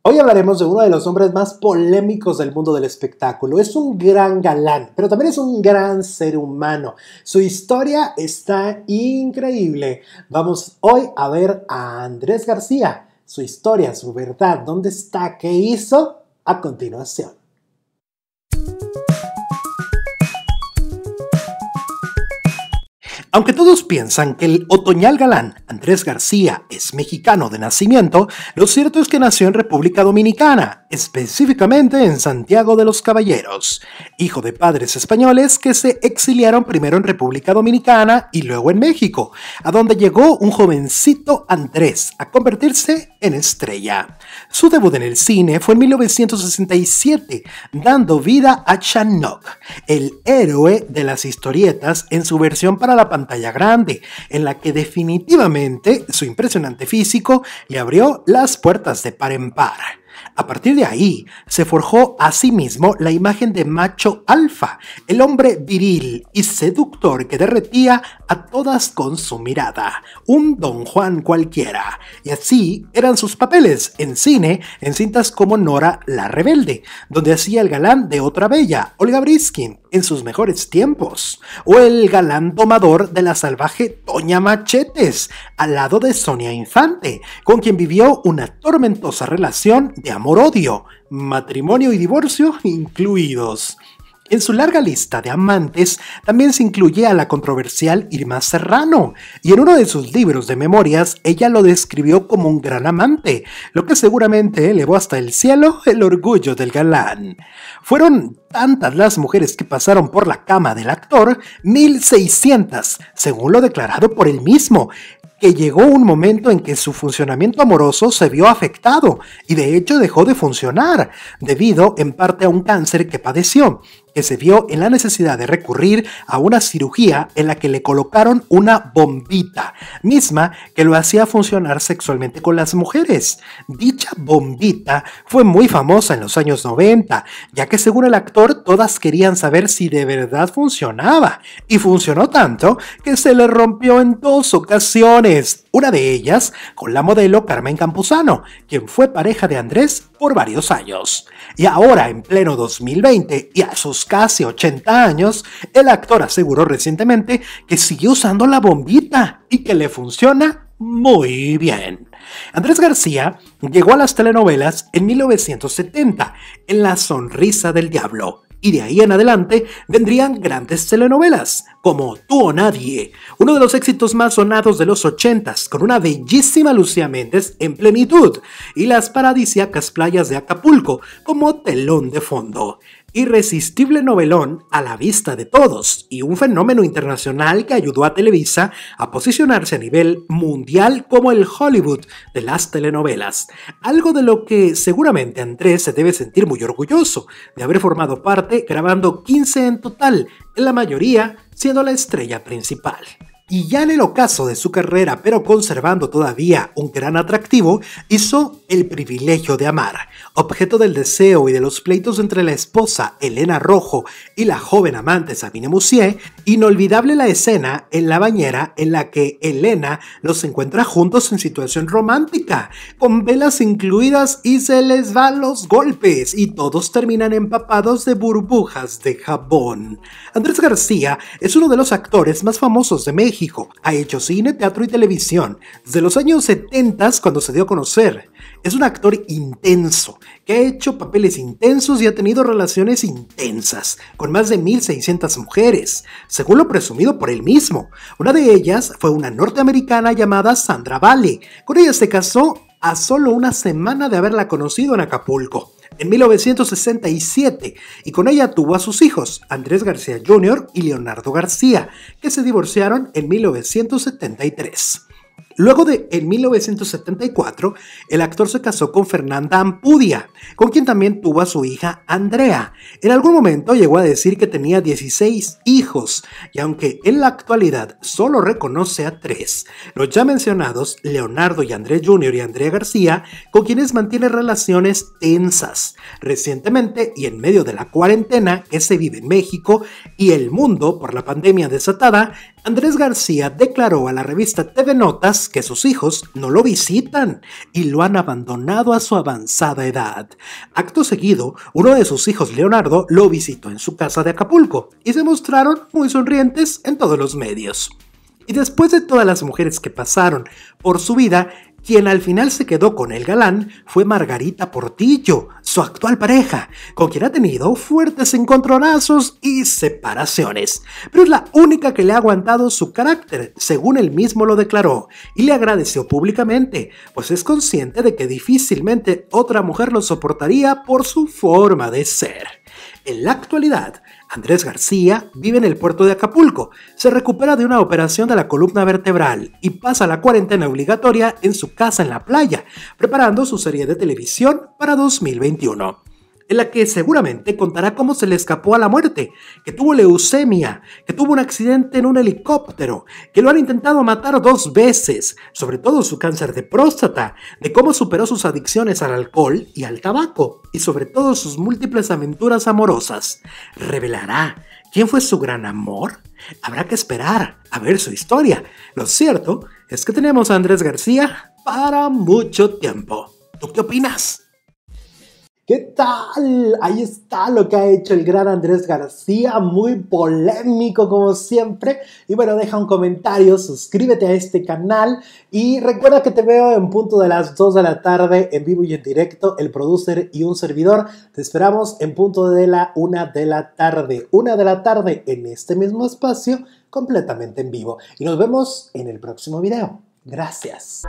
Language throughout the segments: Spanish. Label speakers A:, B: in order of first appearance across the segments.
A: Hoy hablaremos de uno de los hombres más polémicos del mundo del espectáculo. Es un gran galán, pero también es un gran ser humano. Su historia está increíble. Vamos hoy a ver a Andrés García. Su historia, su verdad, ¿dónde está? ¿Qué hizo? A continuación. Aunque todos piensan que el otoñal galán Andrés García es mexicano de nacimiento, lo cierto es que nació en República Dominicana, específicamente en Santiago de los Caballeros, hijo de padres españoles que se exiliaron primero en República Dominicana y luego en México, a donde llegó un jovencito Andrés a convertirse en estrella. Su debut en el cine fue en 1967, dando vida a Chanok, el héroe de las historietas en su versión para la pantalla grande, en la que definitivamente su impresionante físico le abrió las puertas de par en par. A partir de ahí, se forjó a sí mismo la imagen de macho alfa, el hombre viril y seductor que derretía a todas con su mirada, un Don Juan cualquiera. Y así eran sus papeles en cine, en cintas como Nora la Rebelde, donde hacía el galán de otra bella, Olga Briskin, en sus mejores tiempos, o el galán domador de la salvaje Doña Machetes, al lado de Sonia Infante, con quien vivió una tormentosa relación de amor-odio, matrimonio y divorcio incluidos. En su larga lista de amantes también se incluye a la controversial Irma Serrano, y en uno de sus libros de memorias ella lo describió como un gran amante, lo que seguramente elevó hasta el cielo el orgullo del galán. Fueron tantas las mujeres que pasaron por la cama del actor, 1600, según lo declarado por él mismo, que llegó un momento en que su funcionamiento amoroso se vio afectado y de hecho dejó de funcionar, debido en parte a un cáncer que padeció, que se vio en la necesidad de recurrir a una cirugía en la que le colocaron una bombita, misma que lo hacía funcionar sexualmente con las mujeres. Dicha bombita fue muy famosa en los años 90, ya que según el actor todas querían saber si de verdad funcionaba, y funcionó tanto que se le rompió en 2 ocasiones, una de ellas con la modelo Carmen Campuzano, quien fue pareja de Andrés por varios años. Y ahora, en pleno 2020 y a sus casi 80 años, el actor aseguró recientemente que sigue usando la bombita y que le funciona muy bien. Andrés García llegó a las telenovelas en 1970, en La Sonrisa del Diablo, y de ahí en adelante vendrían grandes telenovelas, como Tú o Nadie, uno de los éxitos más sonados de los 80s, con una bellísima Lucía Méndez en plenitud, y las paradisíacas playas de Acapulco como telón de fondo. Irresistible novelón a la vista de todos y un fenómeno internacional que ayudó a Televisa a posicionarse a nivel mundial como el Hollywood de las telenovelas, algo de lo que seguramente Andrés se debe sentir muy orgulloso de haber formado parte, grabando 15 en total, en la mayoría siendo la estrella principal. Y ya en el ocaso de su carrera, pero conservando todavía un gran atractivo, hizo El privilegio de amar, objeto del deseo y de los pleitos entre la esposa Elena Rojo y la joven amante Sabine Musier. Inolvidable la escena en la bañera en la que Elena los encuentra juntos en situación romántica, con velas incluidas, y se les van los golpes y todos terminan empapados de burbujas de jabón. Andrés García es uno de los actores más famosos de México. Ha hecho cine, teatro y televisión desde los años 70, cuando se dio a conocer. Es un actor intenso, que ha hecho papeles intensos y ha tenido relaciones intensas, con más de 1,600 mujeres, según lo presumido por él mismo. Una de ellas fue una norteamericana llamada Sandra Vale. Con ella se casó a solo una semana de haberla conocido en Acapulco, en 1967, y con ella tuvo a sus hijos, Andrés García Jr. y Leonardo García, que se divorciaron en 1973. Luego en 1974, el actor se casó con Fernanda Ampudia, con quien también tuvo a su hija Andrea. En algún momento llegó a decir que tenía 16 hijos, y aunque en la actualidad solo reconoce a 3, los ya mencionados Leonardo y Andrés Jr. y Andrea García, con quienes mantiene relaciones tensas. Recientemente, y en medio de la cuarentena que se vive en México y el mundo por la pandemia desatada, Andrés García declaró a la revista TV Notas más que sus hijos no lo visitan y lo han abandonado a su avanzada edad. Acto seguido, uno de sus hijos, Leonardo, lo visitó en su casa de Acapulco y se mostraron muy sonrientes en todos los medios. Y después de todas las mujeres que pasaron por su vida, quien al final se quedó con el galán fue Margarita Portillo, su actual pareja, con quien ha tenido fuertes encontronazos y separaciones. Pero es la única que le ha aguantado su carácter, según él mismo lo declaró, y le agradeció públicamente, pues es consciente de que difícilmente otra mujer lo soportaría por su forma de ser. En la actualidad, Andrés García vive en el puerto de Acapulco, se recupera de una operación de la columna vertebral y pasa la cuarentena obligatoria en su casa en la playa, preparando su serie de televisión para 2021. En la que seguramente contará cómo se le escapó a la muerte, que tuvo leucemia, que tuvo un accidente en un helicóptero, que lo han intentado matar 2 veces, sobre todo su cáncer de próstata, de cómo superó sus adicciones al alcohol y al tabaco, y sobre todo sus múltiples aventuras amorosas. ¿Revelará quién fue su gran amor? Habrá que esperar a ver su historia. Lo cierto es que tenemos a Andrés García para mucho tiempo. ¿Tú qué opinas? ¿Qué tal? Ahí está lo que ha hecho el gran Andrés García, muy polémico como siempre. Y bueno, deja un comentario, suscríbete a este canal y recuerda que te veo en punto de las 2 de la tarde en vivo y en directo, el producer y un servidor. Te esperamos en punto de la 1 de la tarde, 1 de la tarde en este mismo espacio, completamente en vivo. Y nos vemos en el próximo video. Gracias.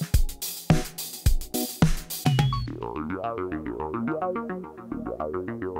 B: Yo